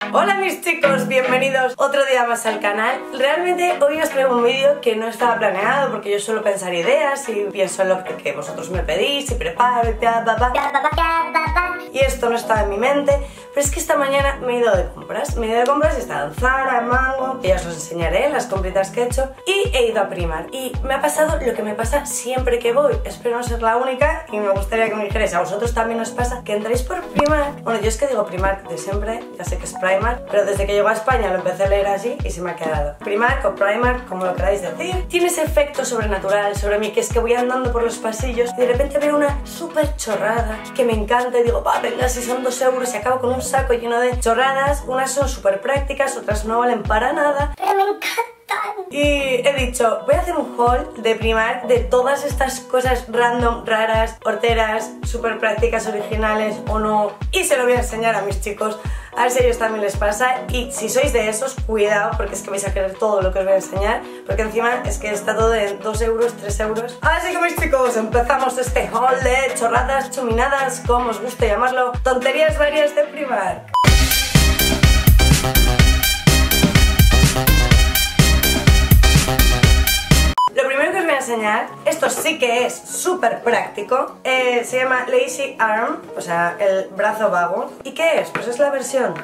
Hola mis chicos, bienvenidos otro día más al canal. Realmente hoy os traigo un vídeo que no estaba planeado porque yo suelo pensar ideas y pienso en lo que vosotros me pedís y preparo y esto no estaba en mi mente. Pero es que esta mañana me he ido de compras. Me he ido de compras y estaba en Zara, en Mango, que ya os los enseñaré, las compritas que he hecho. Y he ido a Primark. Y me ha pasado lo que me pasa siempre que voy. Espero no ser la única y me gustaría que me dijerais, ¿a vosotros también os pasa que entráis por Primark? Bueno, yo es que digo Primark de siempre, ya sé que es Primark, pero desde que llego a España lo empecé a leer así y se me ha quedado. Primark o Primark, como lo queráis decir, tiene ese efecto sobrenatural sobre mí, que es que voy andando por los pasillos y de repente veo una súper chorrada que me encanta y digo, va, venga, si son 2 euros y acabo con un saco lleno de chorradas. Unas son súper prácticas, otras no valen para nada, pero me encantan. Y he dicho, voy a hacer un haul de Primark de todas estas cosas random, raras, horteras, súper prácticas, originales o no, y se lo voy a enseñar a mis chicos, a ver si a ellos también les pasa. Y si sois de esos, cuidado, porque es que vais a querer todo lo que os voy a enseñar, porque encima es que está todo de 2 euros, 3 euros. Así que mis chicos, empezamos este haul de chorradas, chuminadas, como os guste llamarlo, tonterías varias de Primark. Lo primero que os voy a enseñar, esto sí que es súper práctico, se llama Lazy Arm, o sea, el brazo vago. ¿Y qué es? Pues es la versión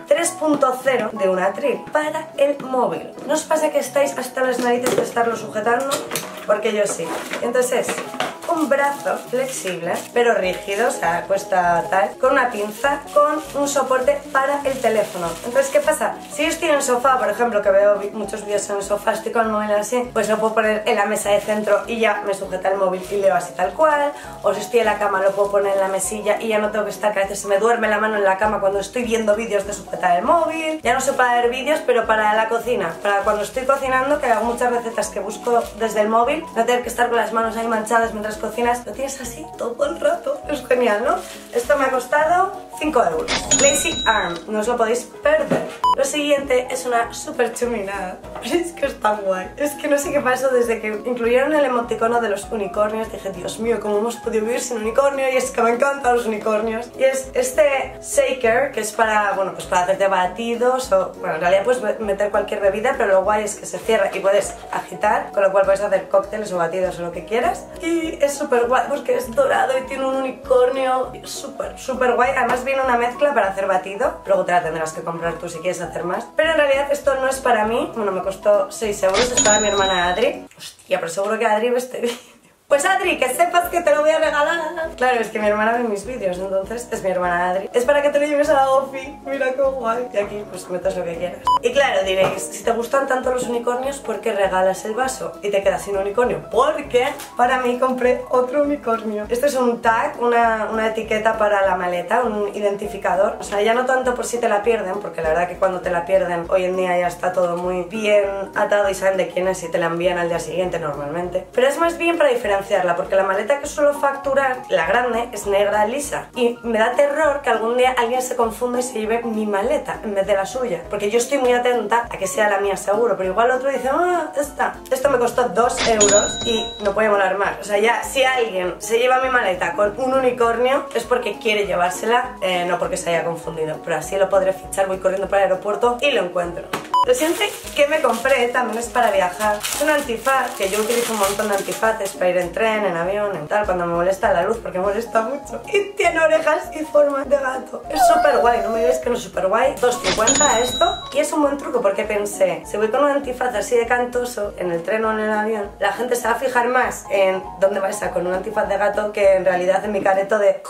3.0 de una Trip para el móvil. ¿No os pasa que estáis hasta las narices de estarlo sujetando? Porque yo sí. Entonces es un brazo flexible, pero rígido, o sea, cuesta tal, con una pinza, con un soporte para el teléfono. Entonces, ¿qué pasa? Si yo estoy en el sofá, por ejemplo, que veo muchos vídeos en el sofá, estoy con el móvil así, pues lo puedo poner en la mesa de centro y ya me sujeta el móvil y leo así tal cual. O si estoy en la cama, lo puedo poner en la mesilla y ya no tengo que estar, que a veces se me duerme la mano en la cama cuando estoy viendo vídeos de sujetar el móvil. Ya no sé para ver vídeos, pero para la cocina, para cuando estoy cocinando, que hago muchas recetas que busco desde el móvil, no tener que estar con las manos ahí manchadas mientras cocinas, lo tienes así todo el rato. Es genial, ¿no? Esto me ha costado 5 euros. Lazy Arm, no os lo podéis perder. Lo siguiente es una súper chuminada. Es que es tan guay. Es que no sé qué pasó desde que incluyeron el emoticono de los unicornios. Dije, Dios mío, ¿cómo hemos podido vivir sin unicornio? Y es que me encantan los unicornios. Y es este shaker, que es para, bueno, pues para hacerte batidos o, bueno, en realidad puedes meter cualquier bebida, pero lo guay es que se cierra y puedes agitar, con lo cual puedes hacer cócteles o batidos o lo que quieras. Y es súper guay porque es dorado y tiene un unicornio. Súper, súper guay. Además viene una mezcla para hacer batido. Luego te la tendrás que comprar tú si quieres hacer más. Pero en realidad esto no es para mí. Bueno, me costó 6 euros. Es para mi hermana Adri. Hostia, pero seguro que Adri ve este vídeo. Pues Adri, que sepas que te lo voy a regalar. Claro, es que mi hermana ve mis vídeos, entonces es mi hermana Adri. Es para que te lo lleves a la ofi. Mira qué guay. Y aquí pues metas lo que quieras. Y claro, diréis, si te gustan tanto los unicornios, ¿por qué regalas el vaso y te quedas sin unicornio? Porque para mí compré otro unicornio. Este es un tag, una etiqueta para la maleta, un identificador. O sea, ya no tanto por si te la pierden, porque la verdad que cuando te la pierden, hoy en día ya está todo muy bien atado y saben de quién es y te la envían al día siguiente normalmente. Pero es más bien para diferenciarla, porque la maleta que suelo facturar, la grande, es negra lisa y me da terror que algún día alguien se confunda y se lleve mi maleta en vez de la suya, porque yo estoy muy atenta a que sea la mía seguro, pero igual otro dice, ah, esto me costó 2 euros y no puede molar más. O sea, ya si alguien se lleva mi maleta con un unicornio es porque quiere llevársela, no porque se haya confundido, pero así lo podré fichar. Voy corriendo para el aeropuerto y lo encuentro. Lo siguiente que me compré también es para viajar. Es un antifaz, que yo utilizo un montón de antifaces para ir en tren, en avión, en tal, cuando me molesta la luz, porque molesta mucho. Y tiene orejas y forma de gato. Es súper guay, no me digáis que no es súper guay. 2,50 esto. Y es un buen truco porque pensé, si voy con un antifaz así de cantoso en el tren o en el avión, la gente se va a fijar más en dónde vais a con un antifaz de gato que en realidad en mi careto de...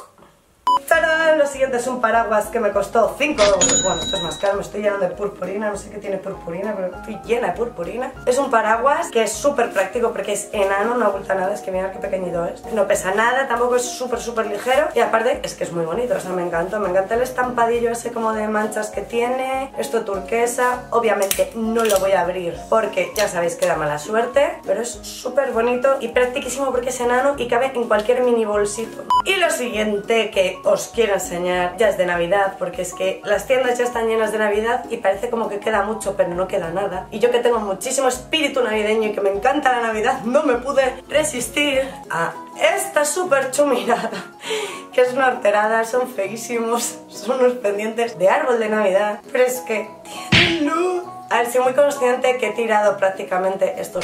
¡Tarán! Lo siguiente es un paraguas que me costó 5 euros. Bueno, esto es más caro, me estoy llenando de purpurina. No sé qué tiene purpurina, pero estoy llena de purpurina. Es un paraguas que es súper práctico porque es enano, no oculta nada. Es que mirad qué pequeñito es. No pesa nada, tampoco es súper ligero. Y aparte es que es muy bonito, o sea, me encanta el estampadillo ese como de manchas que tiene. Esto turquesa. Obviamente no lo voy a abrir porque ya sabéis que da mala suerte, pero es súper bonito y practiquísimo porque es enano y cabe en cualquier mini bolsito. Y lo siguiente que os os quiero enseñar ya es de Navidad, porque es que las tiendas ya están llenas de Navidad y parece como que queda mucho, pero no queda nada. Y yo, que tengo muchísimo espíritu navideño y que me encanta la Navidad, no me pude resistir a esta súper chuminada, que es una horterada, son feísimos, son unos pendientes de árbol de Navidad, pero es que tienen luz. A ver, soy muy consciente que he tirado prácticamente estos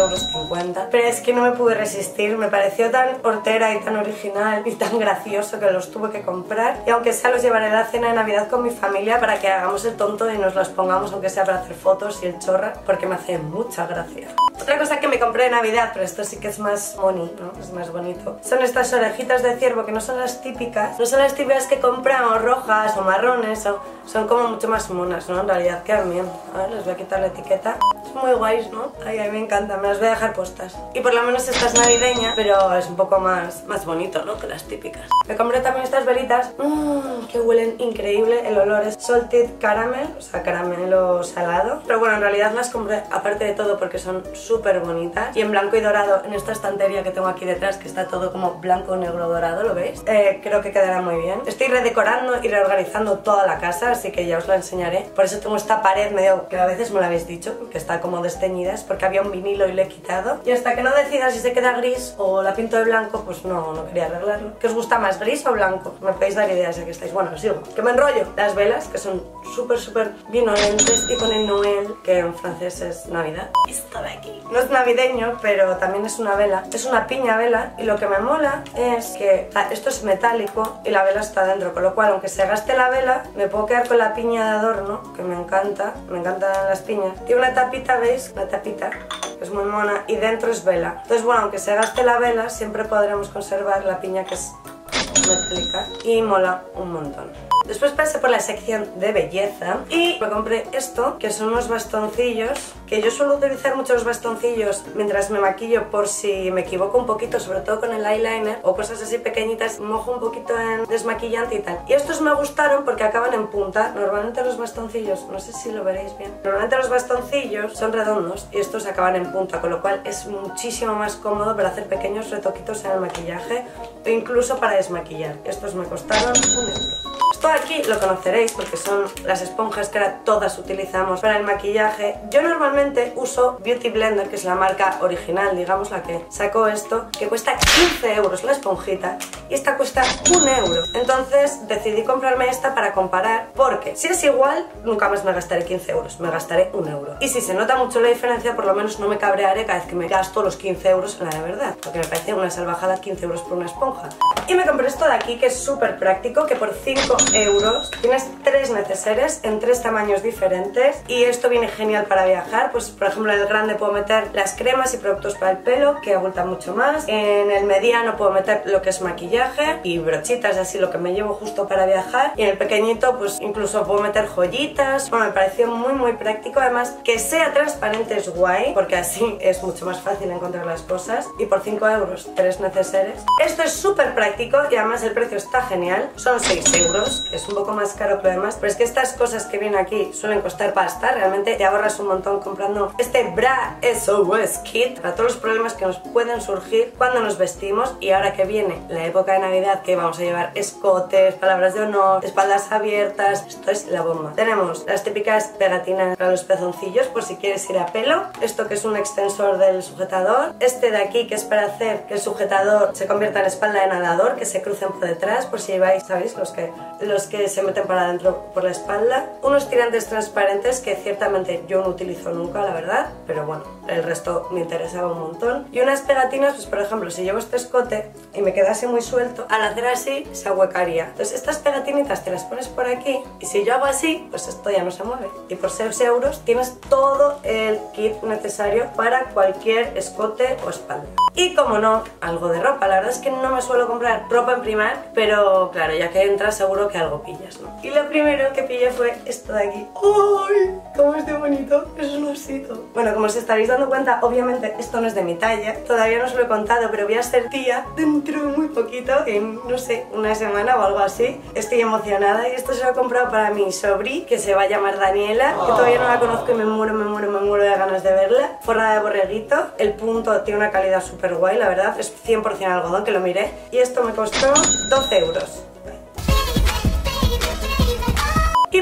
3,50 €, pero es que no me pude resistir, me pareció tan hortera y tan original y tan gracioso que los tuve que comprar. Y aunque sea, los llevaré a la cena de Navidad con mi familia para que hagamos el tonto y nos los pongamos, aunque sea para hacer fotos y el chorra, porque me hace mucha gracia. Otra cosa que me compré de Navidad, pero esto sí que es más money, ¿no? Es más bonito, son estas orejitas de ciervo, que no son las típicas, no son las típicas que compramos rojas o marrones, son como mucho más monas, ¿no? En realidad quedan bien. A ver, les voy a quitar la etiqueta. Son muy guays, ¿no? Ay, a mí me encantan, me las voy a dejar puestas. Y por lo menos esta es navideña, pero es un poco más bonito, ¿no? Que las típicas. Me compré también estas velitas, que huelen increíble. El olor es salted caramel, o sea, caramelo salado. Pero bueno, en realidad las compré aparte de todo porque son súper bonitas. Y en blanco y dorado, en esta estantería que tengo aquí detrás, que está todo como blanco, negro, dorado, ¿lo veis? Creo que quedará muy bien. Estoy redecorando y reorganizando toda la casa, así que ya os la enseñaré. Por eso tengo esta pared medio, que a veces me lo habéis dicho, que está como desteñida, es porque había un vinilo y lo he quitado. Y hasta que no decida si se queda gris o la pinto de blanco, pues no quería arreglarlo. ¿Qué os gusta más, gris o blanco? Me podéis dar ideas de que estáis. Bueno, os digo, que me enrollo. Las velas, que son súper vinolentes y pone Noël, que en francés es Navidad. Esto de aquí no es navideño, pero también es una vela. Es una piña vela y lo que me mola es que esto es metálico y la vela está dentro, con lo cual aunque se gaste la vela, me puedo quedar con la piña de adorno, que me encantan las piñas. Tiene una tapita, ¿veis? Una tapita, que es muy mona, y dentro es vela. Entonces, bueno, aunque se gaste la vela, siempre podremos conservar la piña, que es metálica, y mola un montón. Después pasé por la sección de belleza y me compré esto, que son unos bastoncillos, que yo suelo utilizar mucho los bastoncillos mientras me maquillo por si me equivoco un poquito, sobre todo con el eyeliner o cosas así pequeñitas, mojo un poquito en desmaquillante y tal. Y estos me gustaron porque acaban en punta. Normalmente los bastoncillos, no sé si lo veréis bien, normalmente los bastoncillos son redondos y estos acaban en punta, con lo cual es muchísimo más cómodo para hacer pequeños retoquitos en el maquillaje o incluso para desmaquillar. Estos me costaron 1 €. Esto aquí lo conoceréis porque son las esponjas que ahora todas utilizamos para el maquillaje. Yo normalmente uso Beauty Blender, que es la marca original, digamos, la que sacó esto, que cuesta 15 € la esponjita y esta cuesta 1 €. Entonces decidí comprarme esta para comparar, porque si es igual, nunca más me gastaré 15 €, me gastaré 1 €. Y si se nota mucho la diferencia, por lo menos no me cabrearé cada vez que me gasto los 15 € en la de verdad, porque me parece una salvajada 15 € por una esponja. Y me compré esto de aquí, que es súper práctico, que por 5 € tienes 3 neceseres en 3 tamaños diferentes, y esto viene genial para viajar. Pues por ejemplo en el grande puedo meter las cremas y productos para el pelo, que abultan mucho más. En el mediano puedo meter lo que es maquillaje y brochitas, así lo que me llevo justo para viajar, y en el pequeñito pues incluso puedo meter joyitas. Bueno, me pareció muy práctico. Además, que sea transparente es guay, porque así es mucho más fácil encontrar las cosas. Y por 5 € 3 neceseres. Esto es súper práctico y además el precio está genial, son 6 €, que es un poco más caro que lo demás, pero es que estas cosas que vienen aquí suelen costar pasta. Realmente te ahorras un montón comprando este Bra SOS Kit para todos los problemas que nos pueden surgir cuando nos vestimos. Y ahora que viene la época de Navidad, que vamos a llevar escotes, palabras de honor, espaldas abiertas, esto es la bomba. Tenemos las típicas pegatinas para los pezoncillos, por si quieres ir a pelo, esto que es un extensor del sujetador, este de aquí que es para hacer que el sujetador se convierta en espalda de nadador, que se crucen por detrás, por si lleváis, ¿sabéis? Los que se meten para adentro por la espalda. Unos tirantes transparentes que ciertamente yo no utilizo nunca, la verdad, pero bueno, el resto me interesaba un montón. Y unas pegatinas, pues por ejemplo, si llevo este escote y me quedase muy suelto, al hacer así se ahuecaría. Entonces estas pegatinitas te las pones por aquí y si yo hago así, pues esto ya no se mueve. Y por 6 € tienes todo el kit necesario para cualquier escote o espalda. Y como no, algo de ropa. La verdad es que no me suelo comprar ropa en Primark, pero claro, ya que entras seguro que algo pillas, ¿no? Y lo primero que pillé fue esto de aquí. ¡Ay! ¿Cómo es de bonito? Es un osito. Bueno, como os estaréis dando cuenta, obviamente esto no es de mi talla. Todavía no os lo he contado, pero voy a ser tía dentro de muy poquito, en, no sé, una semana o algo así. Estoy emocionada y esto se lo he comprado para mi sobri, que se va a llamar Daniela, que todavía no la conozco y me muero de ganas de verla. Forrada de borreguito. El punto tiene una calidad súper guay, la verdad. Es 100% algodón, que lo miré. Y esto me costó 12 €.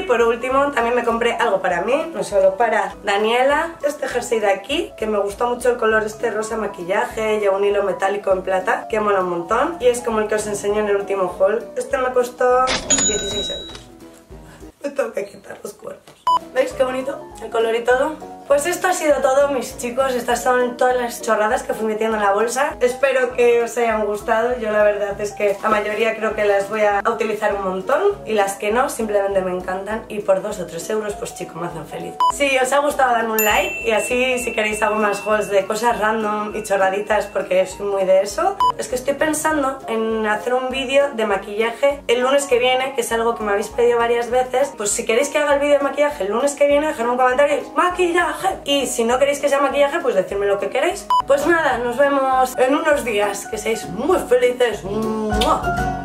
por último también me compré algo para mí, no solo para Daniela, este jersey de aquí, que me gustó mucho el color este rosa maquillaje, lleva un hilo metálico en plata, que mola un montón, y es como el que os enseñé en el último haul. Este me costó 16 euros. Me tengo que quitar los cuerpos. ¿Veis qué bonito? El color y todo. Pues esto ha sido todo, mis chicos. Estas son todas las chorradas que fui metiendo en la bolsa. Espero que os hayan gustado. Yo la verdad es que la mayoría creo que las voy a utilizar un montón, y las que no, simplemente me encantan, y por 2 o 3 euros, pues chicos, me hacen feliz. Si os ha gustado, dadme un like, y así si queréis hago más hauls de cosas random y chorraditas, porque soy muy de eso. Es que estoy pensando en hacer un vídeo de maquillaje el lunes que viene, que es algo que me habéis pedido varias veces. Pues si queréis que haga el vídeo de maquillaje el lunes que viene, dejadme un comentario y ¡maquillaje! Y si no queréis que sea maquillaje, pues decirme lo que queréis. Pues nada, nos vemos en unos días. Que seáis muy felices. ¡Mua!